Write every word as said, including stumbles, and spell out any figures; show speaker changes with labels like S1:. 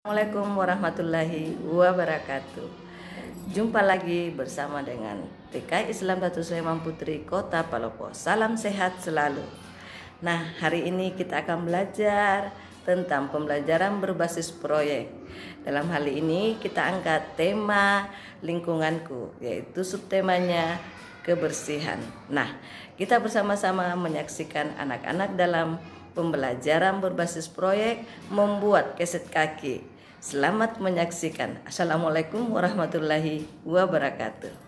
S1: Assalamualaikum warahmatullahi wabarakatuh. Jumpa lagi bersama dengan T K I Islam Datuk Sulaiman Putri Kota Palopo. Salam sehat selalu. Nah, hari ini kita akan belajar tentang pembelajaran berbasis proyek. Dalam hal ini kita angkat tema lingkunganku, yaitu subtemanya kebersihan. Nah, kita bersama-sama menyaksikan anak-anak dalam pembelajaran berbasis proyek membuat keset kaki. Selamat menyaksikan. Assalamualaikum warahmatullahi wabarakatuh.